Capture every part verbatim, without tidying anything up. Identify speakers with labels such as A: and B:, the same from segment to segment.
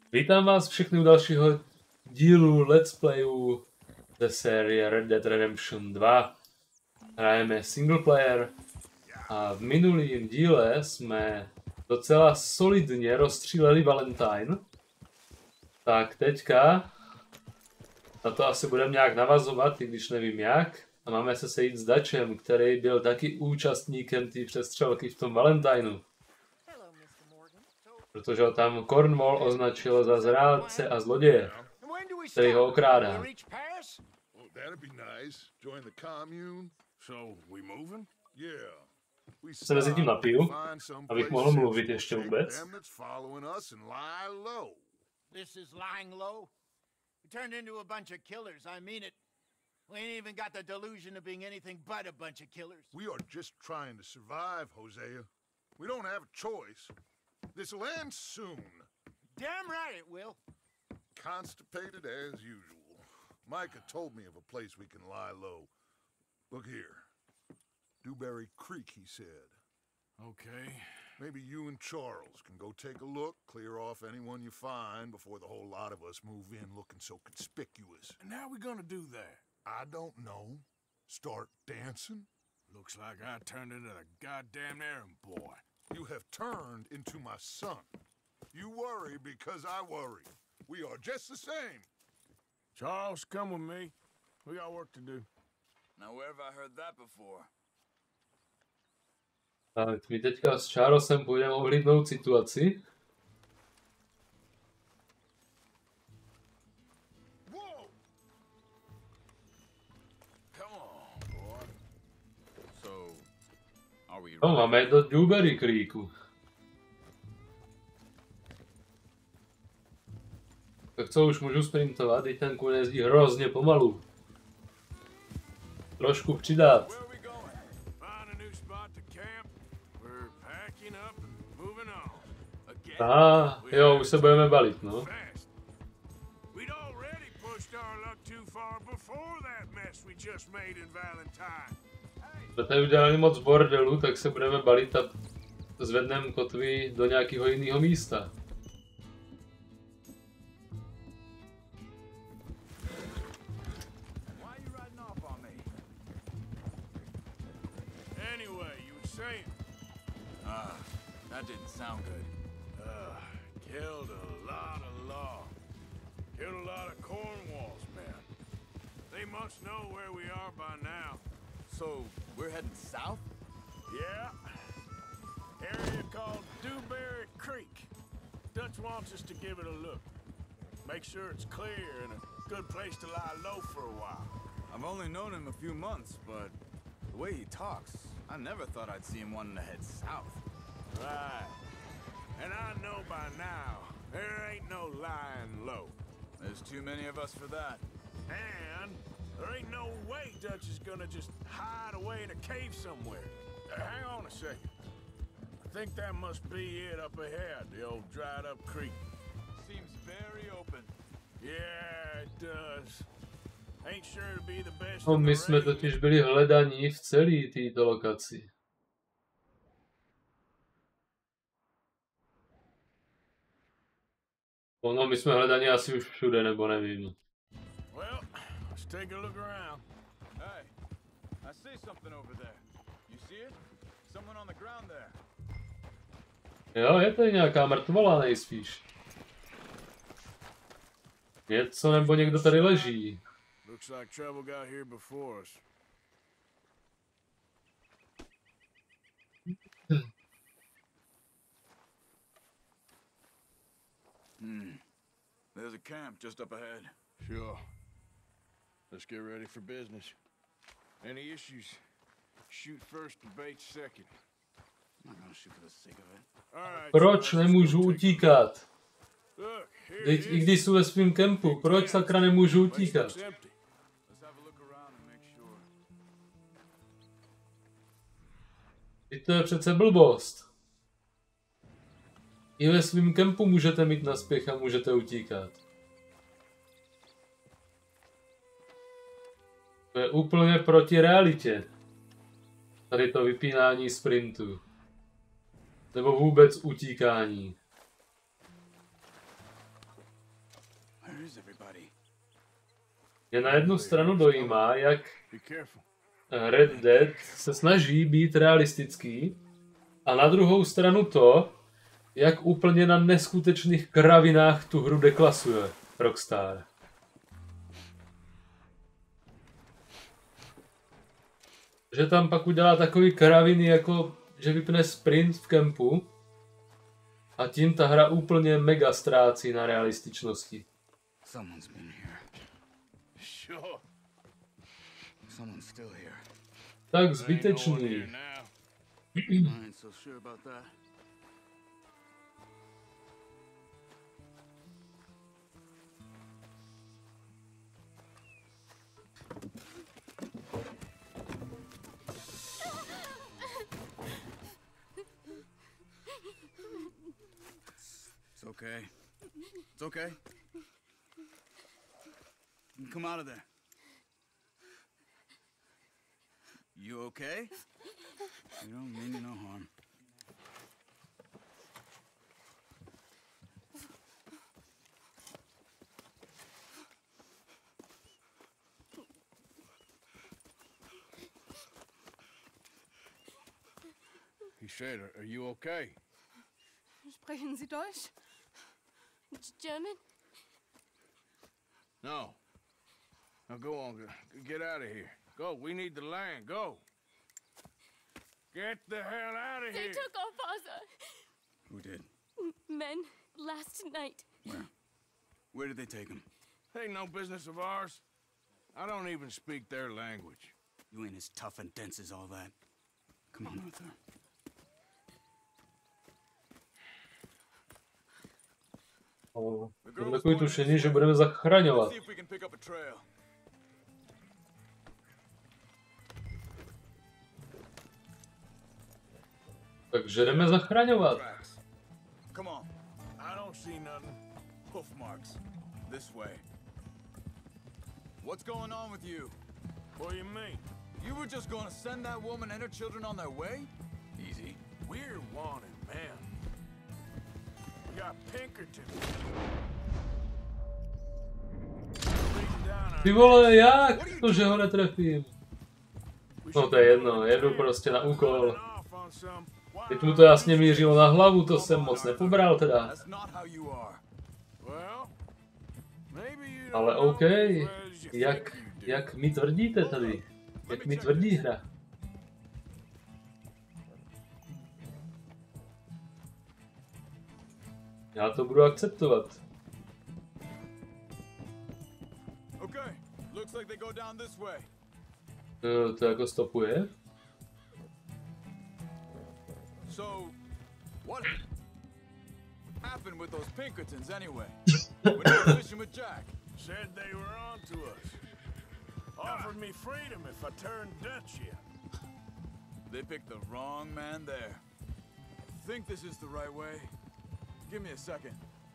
A: Vítám vás všechny u dalšího dílu Let's Playu ze série Red Dead Redemption dva. Hrajeme single player a v minulém díle jsme docela solidně rozstříleli Valentine. Tak teďka na to asi budeme nějak navazovat, i když nevím jak. A máme se sejít s Dutchem, který byl taky účastníkem té přestřelky v tom Valentineu. Protože ho tam Cornwall označil za zrádce a zloděje, který ho okrádá. Se mezi tím napiju, abych mohl mluvit ještě vůbec.
B: This is lying low. We turned into a bunch of killers. I mean it. We ain't even got the delusion of being anything but a bunch of killers.
C: We are just trying to survive, Hosea. We don't have a choice. This'll end soon.
B: Damn right it will.
C: Constipated as usual. Micah told me of a place we can lie low. Look here. Dewberry Creek, he said.
D: Okay.
C: Maybe you and Charles can go take a look, clear off anyone you find before the whole lot of us move in looking so conspicuous.
D: And how we gonna do that?
C: I don't know. Start dancing?
D: Looks like I turned into the goddamn errand boy.
C: You have turned into my son. You worry because I worry. We are just the same.
D: Charles, come with me. We got work to do.
E: Now where have I heard that before?
A: Tak my teďka s Charlesem půjdeme ohlídnout situaci. No, máme do Dewberry Creeku. Tak co, už můžu sprintovat, teď ten kůň jezdí hrozně pomalu. Trošku přidat. Aha, jo, už se budeme balit, no. Jsme tady udělali moc bordelu, tak se budeme balit a zvedneme kotvy do nějakého jiného místa.
E: That didn't sound good.
D: Uh, killed a lot of law. Killed a lot of Cornwall's men. They must know where we are by now.
E: So, we're heading south?
D: Yeah. Area called Dewberry Creek. Dutch wants us to give it a look. Make sure it's clear and a good place to lie low for a while.
E: I've only known him a few months, but the way he talks, I never thought I'd see him wanting to head south.
D: Right. And I know by now, there ain't no lying low.
E: There's too many of us for that.
D: And there ain't no way Dutch is gonna just hide away in a cave somewhere. Uh, hang on a second. I think that must be it up ahead, the old dried up creek.
E: Seems very open.
D: Yeah, it does. Ain't sure to be the best.
A: No, my jsme totiž byli hledaní v celé této lokaci. Ono, my jsme hledaní asi už všude, nebo nevím.
D: Well, let's take a look around.
E: Hey, I see something over there. You see it? Someone on the ground there.
A: Jo, je tady nějaká mrtvola nejspíš. Něco nebo někdo tady leží.
D: Looks like trouble got here before us.
E: Hmm. There's a camp just up ahead.
D: Sure. Let's get ready for business. Any issues? Shoot first and bait second.
E: I'm not gonna shoot for the sake of it.
D: All right.
A: Proč nemůžu utíkat?
D: Look, here
A: Teď,
D: it
A: i
D: is.
A: když jsou ve svém kempu, proč sakra nemůžu utíkat?
D: Place looks empty.
E: Let's have a look around and make sure.
A: Teď to je přece blbost. I ve svém kempu můžete mít naspěch a můžete utíkat. To je úplně proti realitě. Tady to vypínání sprintu. Nebo vůbec utíkání.
E: confuse everybody.
A: Mě na jednu stranu dojímá, jak Red Dead se snaží být realistický, a na druhou stranu to, jak úplně na neskutečných kravinách tu hru deklasuje Rockstar. Že tam pak udělá takový kraviny, jako že vypne sprint v kempu a tím ta hra úplně mega ztrácí na realističnosti.
E: Someone's been here. Sure. Someone's still here.
A: Tak zbytečný.
E: I ain't so sure about that. It's okay. It's okay. You can come out of there. You okay? You don't mean you no harm.
D: He said, are you okay?
F: Sprechen Sie Deutsch? German?
D: No. Now go on, g- get out of here. Go, we need the land, go. Get the hell out of
F: They
D: here.
F: took our father.
E: Who did?
F: M- Men last night.
E: Where? Where did they take him?
D: Ain't no business of ours. I don't even speak their language.
E: You ain't as tough and dense as all that. Come on, Arthur.
A: O, mám takový tušení, že budeme zachraňovat.
E: See if we can pick up a trail.
A: Takže jdeme zachraňovat.
E: Tracks. Come on.
D: I don't see nothing.
E: Hoof marks. This way. What's going on with you?
D: What do you mean?
E: You were just going to send that woman and her children on their way? Easy.
D: We're wanted, man. We got Pinkerton.
A: Ty vole, jak to, že ho netrefím? No to je jedno, jedu prostě na úkol. Teď mu to jasně mířilo na hlavu, to jsem moc nepobral teda.
E: That's not how you are.
A: Ale OK, jak, jak mi tvrdíte tady? Jak mi tvrdí hra? Já to budu akceptovat.
E: Okay, looks like they go down this way.
A: To, to jako stopuje?
E: So, what happened with those Pinkertons anyway? When you were fishing with Jack?
D: Said they were on to us. Offered me freedom if I turned Dutch yet.
E: They picked the wrong man there. Think this is the right way? Give me a second.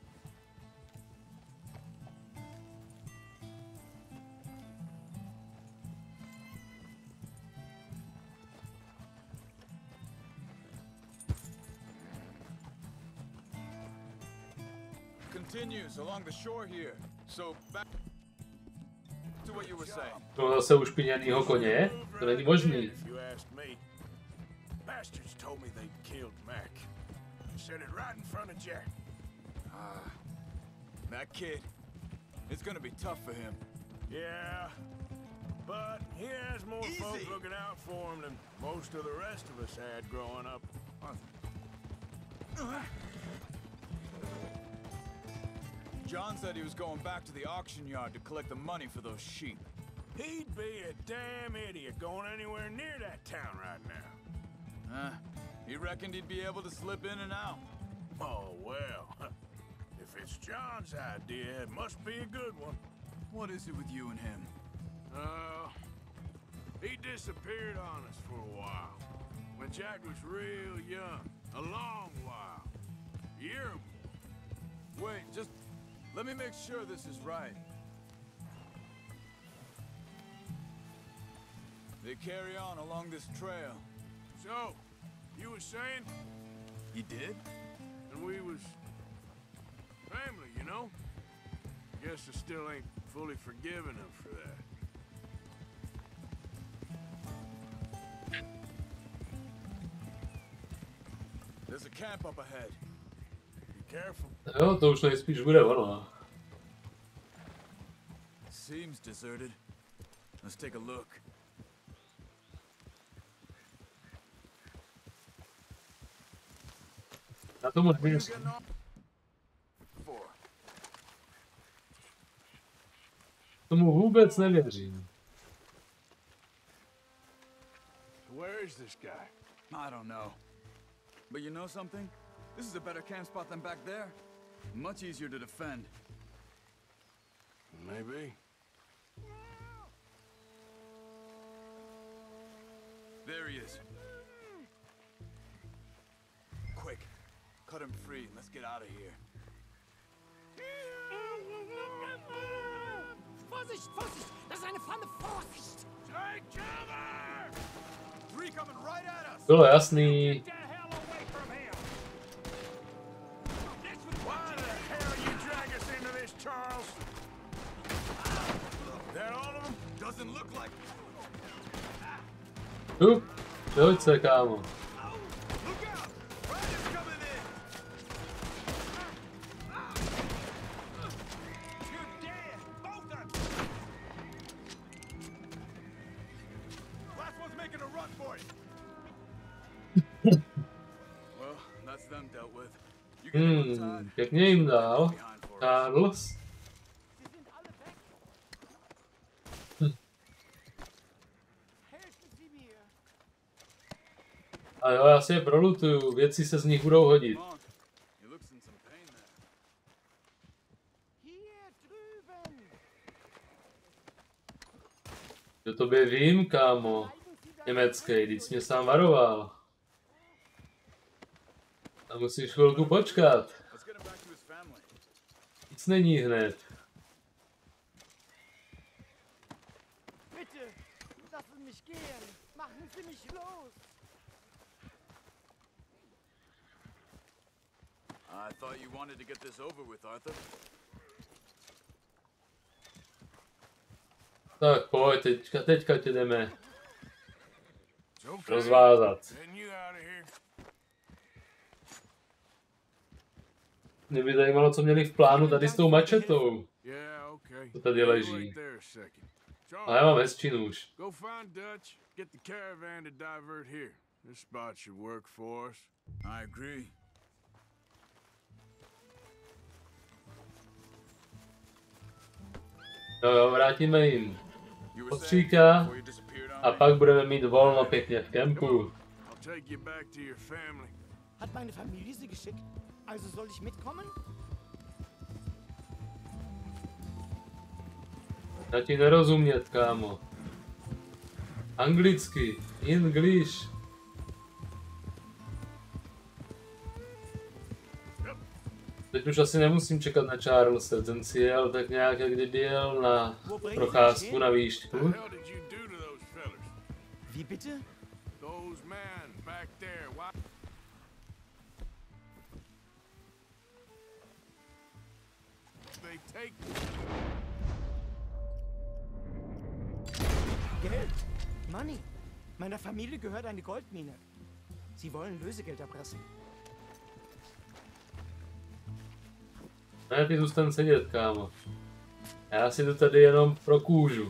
E: Continues along the shore here. So back to what you were saying.
A: To zase ušpiněnýho koně? To není možný.
D: If you ask me. Bastards told me they killed Mac. Said it right in front of Jack.
E: Ah, that kid. It's gonna be tough for him.
D: Yeah, but he has more
E: Easy.
D: folks looking out for him than most of the rest of us had growing up.
E: John said he was going back to the auction yard to collect the money for those sheep.
D: He'd be a damn idiot going anywhere near that town right now.
E: Huh? He reckoned he'd be able to slip in and out.
D: Oh, well. If it's John's idea, it must be a good one.
E: What is it with you and him?
D: Uh, he disappeared on us for a while. When Jack was real young. A long while. A year or more.
E: Wait, just let me make sure this is right. They carry on along this trail.
D: So, you was saying?
E: You did?
D: And we was family, you know? guess I still ain't fully forgiven him for that.
E: There's a camp up ahead.
D: Be careful.
A: Jo, to už nejspíš bude ono.
E: Seems deserted. Let's take a look.
A: Na tomu nevěřím. Tomu vůbec nevěřím.
D: Where is this guy?
E: I don't know. But you know something? This is a better camp spot than back there. Much easier to defend.
D: Maybe.
E: There he is. Quick, cut him free and let's get out of here.
B: Vorsicht, Vorsicht! Das ist eine Pfanne! Vorsicht!
D: Take cover!
E: Three coming right at us!
A: Bylo jasný.
D: Get the hell away from him! Why the hell you drag us into this, Charles? That all of them?
E: Doesn't look like...
A: Up, pojď se, kámo.
E: Look out! Riders coming in!
D: You're dead! Both of them!
E: Last one's making a run for it! Well, that's them dealt with. You get him
A: Hmm,
E: outside.
A: pěkně jim dal.
E: Behind for us.
A: Carlos.
B: Sie sind alle weg! Helfen Sie mir!
A: A jo, já si je prolutuju, věci se z nich budou hodit.
E: Come on. He looks in some pain there.
B: Hier drüben!
A: Že tobě vím, kámo. Německý, teď jsi mě sám varoval. A musíš chvilku počkat.
E: Let's get him back to his family.
A: Nic není hned.
B: Bitte, lassen mich gehen! Machen Sie mich los!
E: I thought you wanted to get this over with, Arthur.
A: Tak pojď, teďka, teďka tě jdeme
D: It's okay.
A: rozvázat.
D: Getting you out of here.
A: Mě by zajímalo, co měli v plánu tady s tou mačetou.
D: Yeah, okay.
A: To tady
D: You
A: leží.
D: wait there a second.
A: Ale já mám hezčinu už.
D: Go find Dutch, get the caravan to divert here. This spot should work for us.
E: I agree.
A: Jo, jo, vrátíme jim
E: You were saying
A: postříka
E: before you disappeared on
A: a
E: me?
A: pak budeme mít volno pěkně v kempu.
D: I'll take you back to your family.
B: Hat meine Familie Sie geschickt? Also soll ich mitkommen?
A: Já ti nerozumět, kámo. Anglicky, English. Teď už asi nemusím čekat na Charlesa, ten si jel tak nějak, jak kdyby jel na procházku na výšku.
D: What the hell did you do to those fellas?
B: Wie bitte?
D: Those men back there, why? They take
B: Geld! Money! Meiner Familie gehört eine Goldmine. Sie wollen Lösegeld erpressen.
A: Ne, ty zůstan sedět, kámo. Já si to tady jenom pro kůžu.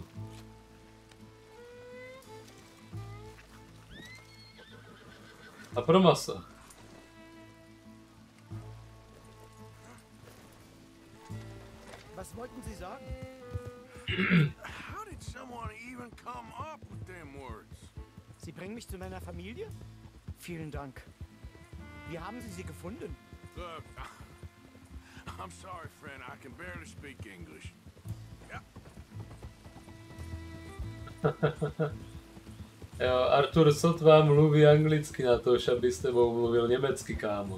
A: A pro maso.
B: Was wollten Sie sagen?
D: How did someone even come up with them words?
B: Sie bringen mich zu meiner Familie? Vielen Dank. Wie haben Sie sie gefunden?
D: Look, I'm sorry, friend. I can barely speak English.
A: Jo, Artur sotva mluví anglicky na to, aby s tebou mluvil německy, kámo.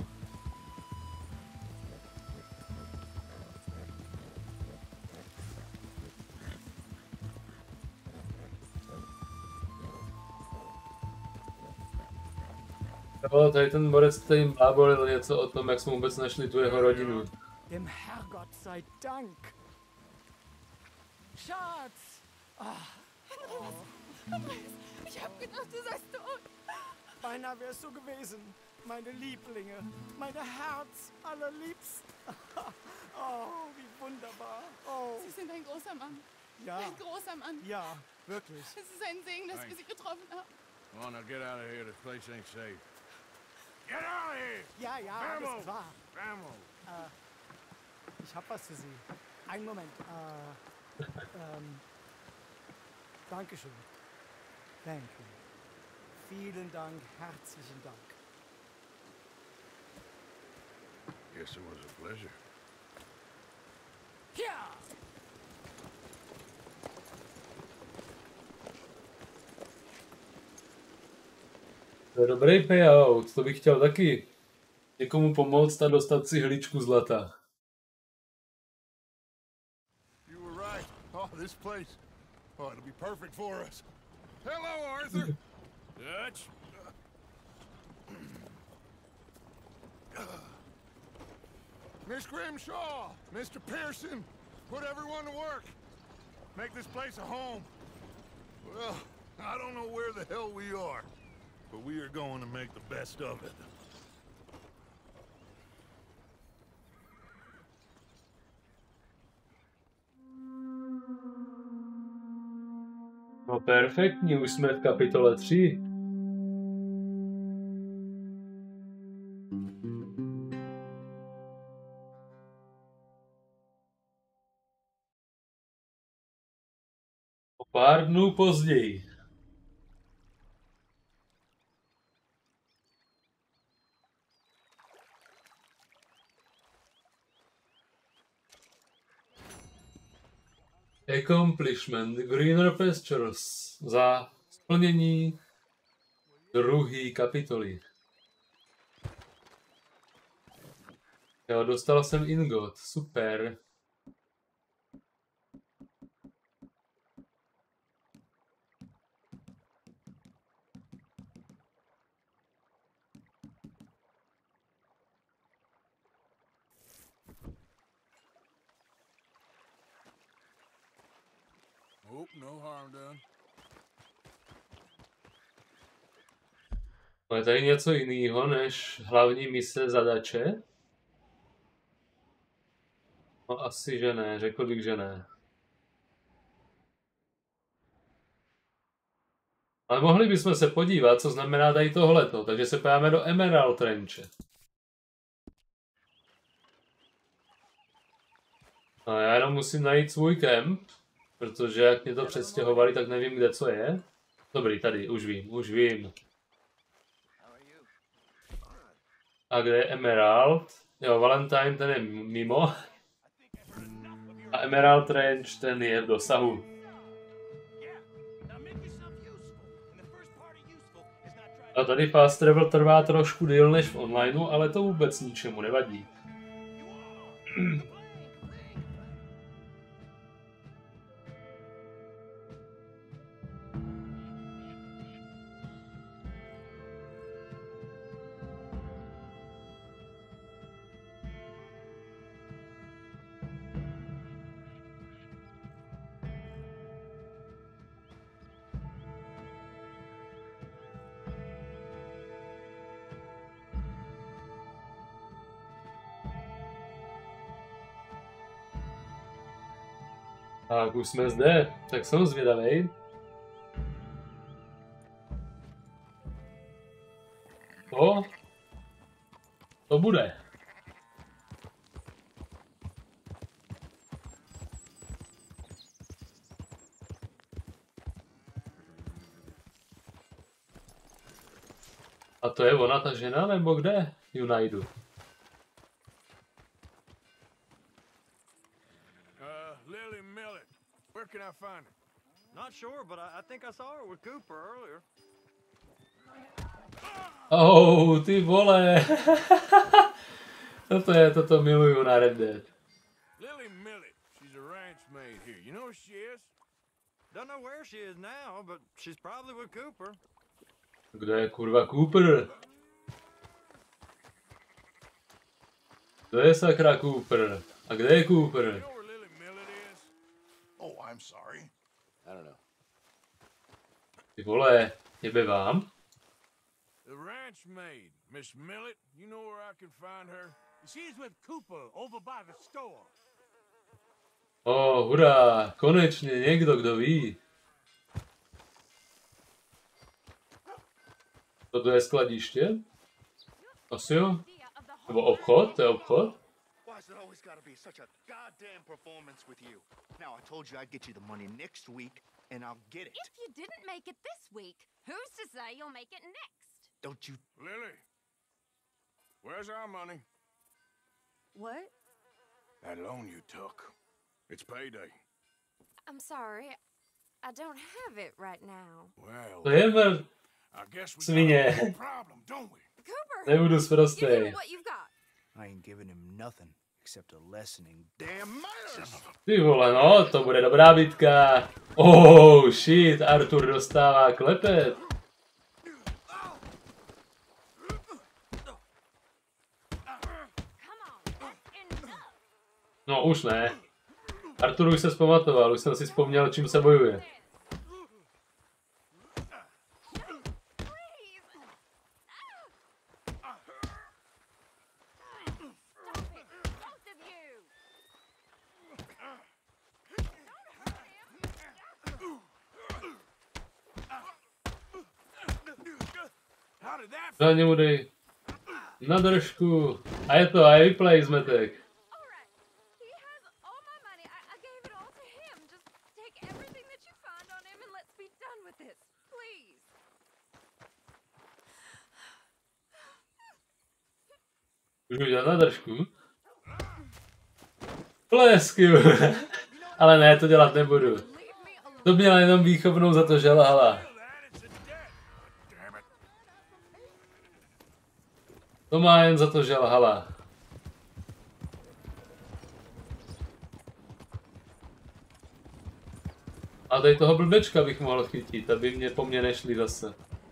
A: Jo, tady ten borec tady jim blábolil něco o tom, jak jsme vůbec našli tu jeho rodinu.
B: Dem Herrgott sei Dank.
G: Schatz! Ach,
F: Andreas, Andreas, ich hab gedacht, du seist tot.
G: beinahe wärst du gewesen. Meine Lieblinge, meine Herz allerliebsten. Oh, wie wunderbar. Oh,
F: Sie sind ein großer Mann.
G: ja,
F: Ein großer Mann.
G: ja, wirklich.
F: Es ist ein Segen, dass wir Sie getroffen haben.
D: Come on, now get out of here. This place ain't safe. Get out of here!
G: Ja, ja,
D: Vamos!
G: alles klar.
D: Vamos!
G: Ich hab was für Sie. Einen Moment. Äh, ähm, Dankeschön. Thank you. Vielen Dank, herzlichen Dank.
D: Guess it was a pleasure.
G: Ja!
A: To je dobrý payout, to bych chtěl taky někomu pomoct a dostat si hličku zlata.
C: You were right. Oh, this place. Oh, it'll be perfect for us. Hello, Arthur.
D: Dutch?
C: Miss Grimshaw, Mister Pearson, put everyone to work. Make this place a home. Well, I don't know where the hell we are, but we are going to make the best of it.
A: No perfektní, už jsme v kapitole tři. O pár dnů později. Accomplishment Greener Pastures za splnění druhé kapitoly. Jo, dostal jsem ingot, super.
D: Oh, no harm done.
A: Ale tady něco jiného než hlavní mise zadače? No asi, že ne, řekl bych, že ne. Ale mohli bychom se podívat, co znamená tady tohleto, takže se podíváme do Emerald Ranche. No já jenom musím najít svůj kemp, protože jak mě to přestěhovali, tak nevím, kde co je. Dobrý, tady, už vím, už vím. A kde je Emerald? Jo, Valentine, ten je mimo. A Emerald Range, ten je v dosahu. A tady fast travel trvá trošku díl než v onlineu, ale to vůbec ničemu nevadí. Tak už jsme zde, tak jsem zvědavej. To? To bude. A to je ona, ta žena, nebo kde ju najdu?
D: Where can I find her?
E: Not sure, but I, I think I saw her with Cooper earlier.
A: Oh, ty vole. Toto je, toto miluju na Red Dead.
D: Lily Millet. She's a ranch maid here. You know where she is?
E: Don't know where she is now, but she's probably with Cooper.
A: Kde je kurva Cooper? Kdo je sakra Cooper? A kde je Cooper?
C: Oh, I'm I'm sorry.
E: I don't know.
A: Ty vole, jebe vám?
D: The ranch maid, Miss Millet. You know where I can find her?
B: She's with Cooper over by the store.
A: O, hurá, konečně někdo, kdo ví. Toto je skladiště? Asi jo? Nebo obchod? To je obchod?
H: Why's it always gotta be such a goddamn performance with you? Now, I told you I'd get you the money next week, and I'll get it.
F: If you didn't make it this week, who's to say you'll make it next?
H: Don't you...
D: Lily, where's our money?
F: What?
D: That loan you took. It's payday.
F: I'm sorry. I don't have it right now.
D: Well,
A: To je mr...
D: I guess we
A: Svině.
D: got a problem, don't we?
F: Cooper!
A: Nebudu
F: Give
A: sprostej.
F: him what you've got.
G: I ain't giving him nothing except a lessening.
H: Damn murders!
A: Ty vole, no, to bude dobrá bitka. Oh, shit, Arthur dostává klepet.
F: Come on, that's enough.
A: No, už ne. Arthur už se zpamatoval, už jsem si vzpomněl, čím se bojuje.
F: Please. Stop it, both of you.
D: How did that
A: Za němu dej. Na držku. A je to, a je vyplej zmetek.
F: All right. He has all my money. I, I gave it all to him. Just take everything that you find on him and let's be done with this. Please.
A: Můžu udělat na držku? Plesky. Ale ne, to dělat nebudu.
F: Leave me alone.
A: To měla jenom výchovnou za to, že lhala. To má jen za to, že lhala. A tady toho blbečka bych mohl chytit, aby mě po mně nešli zase.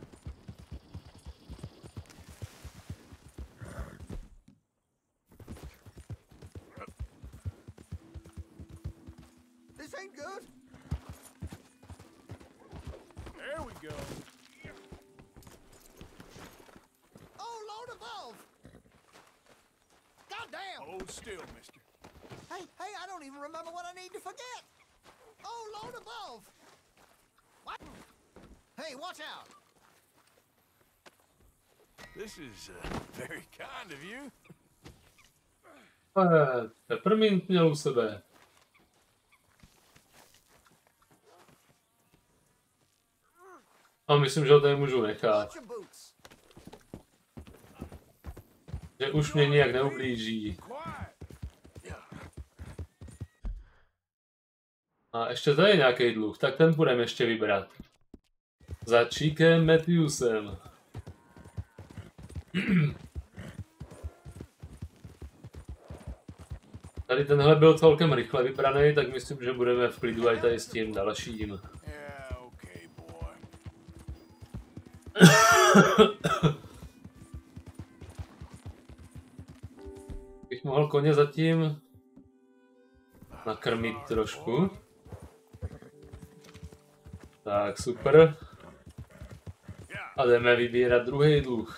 H: This ain't good.
D: There we go.
H: Oh, Lord above! Goddamn!
D: Hold still, mister.
H: Hey, hey, I don't even remember what I need to forget. Oh, Lord above! What? Hey, watch out!
D: This is uh, very kind of you.
A: Eh, Peppermint měl u sebe. A myslím, že ho tady můžu nechat.
H: Watch your boots.
A: Že už mě nijak neublíží.
D: Quiet.
A: A ještě tady je nějaký dluh, tak ten budeme ještě vybrat. Za Cheekem Matthewsem. Tady tenhle byl celkem rychle vybraný, tak myslím, že budeme v klidu i tady s tím dalším.
D: Yeah, okay, boy.
A: Bych mohl koně zatím nakrmit trošku. Tak, super. A jdeme vybírat druhý dluh.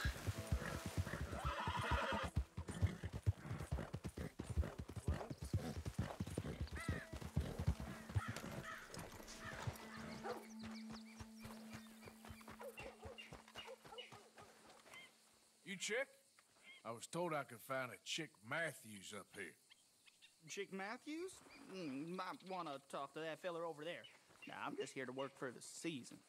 D: You chick? I was told I could find a chick Matthews up here.
I: Chick Matthews? Mm, might want to talk to that feller over there. Nah, I'm just here to work for the season.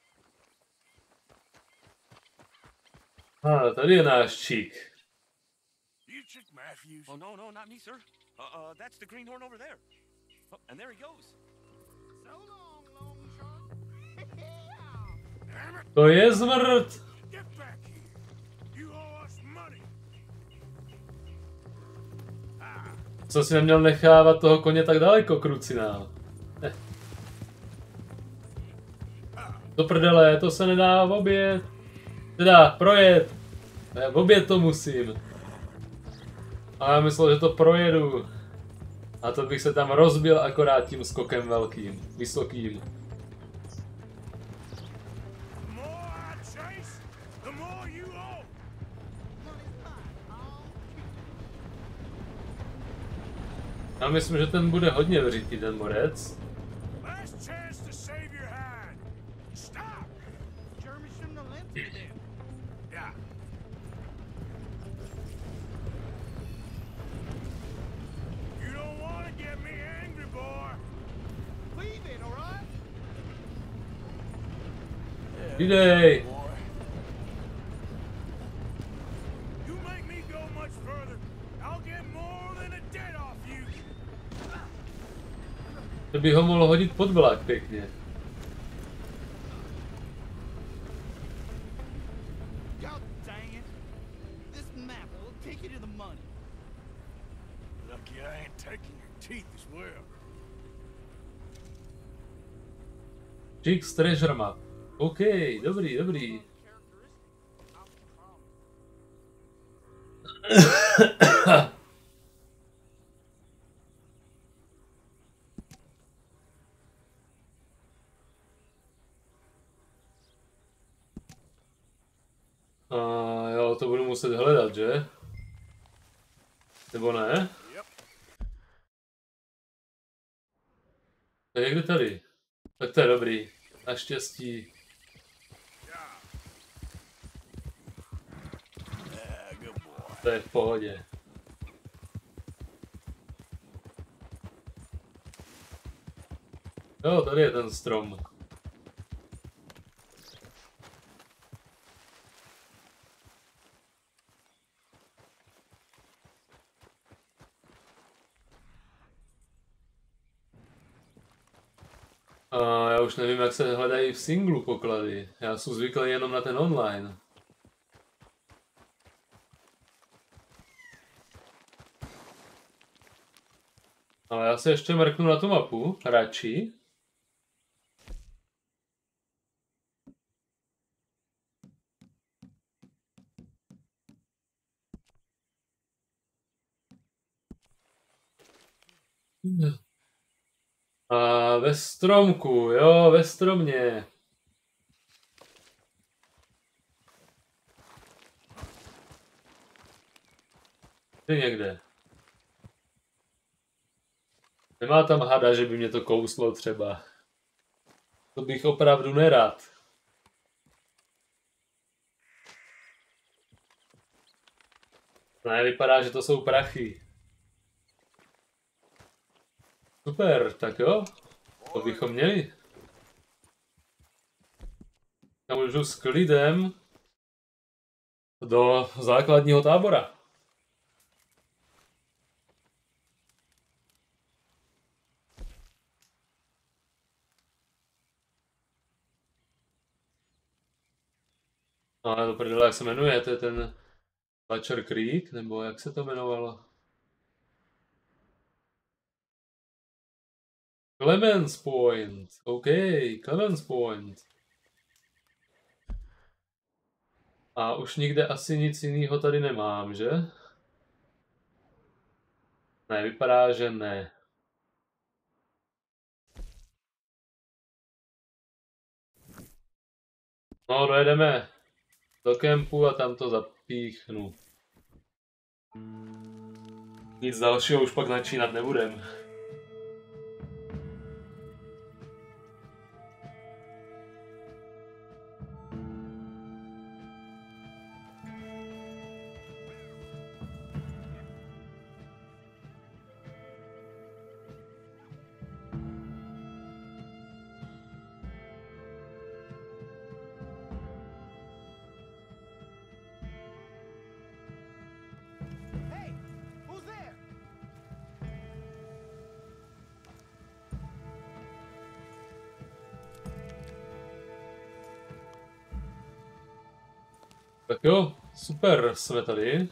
A: A tady je náš Cheek.
D: You chick Matthews?
J: Oh, no, no, not me, sir. Uh, uh, that's the greenhorn over there. Oh, and there he goes.
B: So long, Longshaw.
D: Damn it!
A: To je zmrt!
D: Get back here! You owe us money! Ah,
A: Co si neměl nechávat toho koně tak daleko, krucinál? Eh. Do prdele, to se nedá v oběd. Teda, projet. Ne, v oběd to musím. A já myslel, že to projedu. A to bych se tam rozbil akorát tím skokem velkým, vysokým. Já myslím, že ten bude hodně vřitý, ten borec. Idej! To by ho mohl hodit pod vlak pěkně. Chicks treasure map. OK, dobrý, dobrý. A jo, to budu muset hledat, že? Nebo ne? Tak někde tady. Tak to je dobrý. Naštěstí. To je v pohodě. Jo, tady je ten strom. A já už nevím, jak se hledají v singlu poklady. Já jsem zvyklý jenom na ten online. Ale já se ještě mrknu na tu mapu, radši. A ve stromku, jo, ve stromě. Ty někde. Nemá tam hada, že by mě to kouslo třeba. To bych opravdu nerad. Ne, vypadá, že to jsou prachy. Super, tak jo. To bychom měli. Já můžu s klidem do základního tábora. Ale do prdele, jak se jmenuje, to je ten Butcher Creek, nebo jak se to jmenovalo? Clemens Point, OK, Clemens Point. A už nikde asi nic jiného tady nemám, že? Ne, vypadá, že ne. No, dojedeme do kempu a tam to zapíchnu. Nic dalšího už pak načínat nebudem. Tak jo, super, jsme tady.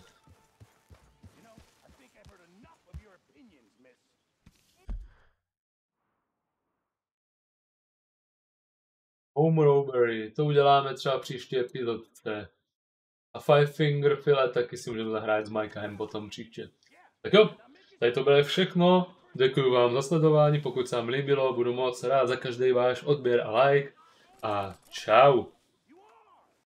A: Home robbery, to uděláme třeba příští epizodce. A Five Finger Fillet taky si můžeme zahrát s Mikehem potom příště. Tak jo, tady to bude všechno. Děkuji vám za sledování, pokud se vám líbilo, budu moc rád za každý váš odběr a like a čau.